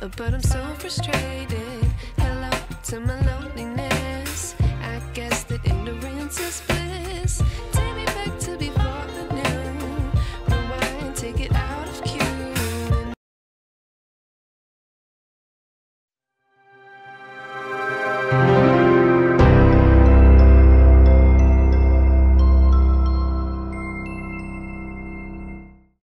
but I'm so frustrated. Hello to my loneliness. I guess that ignorance is